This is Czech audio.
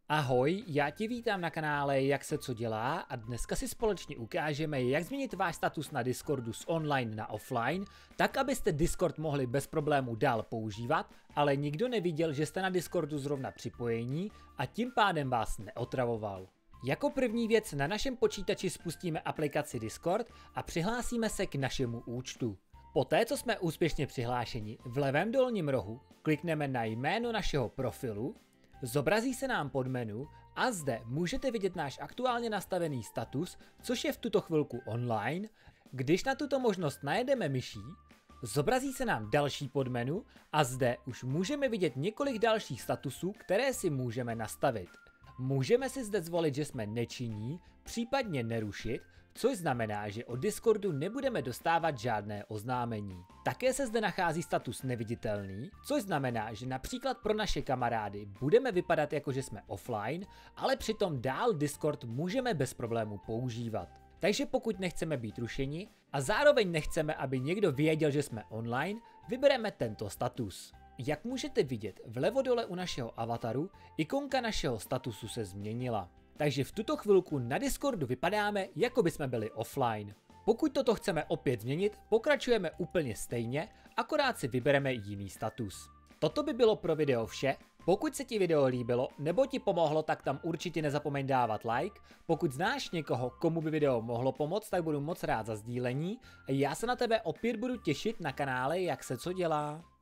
Ahoj, já tě vítám na kanále Jak se co dělá a dneska si společně ukážeme, jak změnit váš status na Discordu z online na offline, tak abyste Discord mohli bez problémů dál používat, ale nikdo neviděl, že jste na Discordu zrovna připojení a tím pádem vás neotravoval. Jako první věc na našem počítači spustíme aplikaci Discord a přihlásíme se k našemu účtu. Poté, co jsme úspěšně přihlášeni, v levém dolním rohu klikneme na jméno našeho profilu, zobrazí se nám podmenu a zde můžete vidět náš aktuálně nastavený status, což je v tuto chvilku online. Když na tuto možnost najedeme myší, zobrazí se nám další podmenu a zde už můžeme vidět několik dalších statusů, které si můžeme nastavit. Můžeme si zde zvolit, že jsme nečinní, případně nerušit, což znamená, že od Discordu nebudeme dostávat žádné oznámení. Také se zde nachází status neviditelný, což znamená, že například pro naše kamarády budeme vypadat jako, že jsme offline, ale přitom dál Discord můžeme bez problému používat. Takže pokud nechceme být rušeni a zároveň nechceme, aby někdo věděl, že jsme online, vybereme tento status. Jak můžete vidět, vlevo dole u našeho avataru ikonka našeho statusu se změnila. Takže v tuto chvilku na Discordu vypadáme, jako by jsme byli offline. Pokud toto chceme opět změnit, pokračujeme úplně stejně, akorát si vybereme jiný status. Toto by bylo pro video vše. Pokud se ti video líbilo nebo ti pomohlo, tak tam určitě nezapomeň dávat like. Pokud znáš někoho, komu by video mohlo pomoct, tak budu moc rád za sdílení. A já se na tebe opět budu těšit na kanále Jak se co dělá.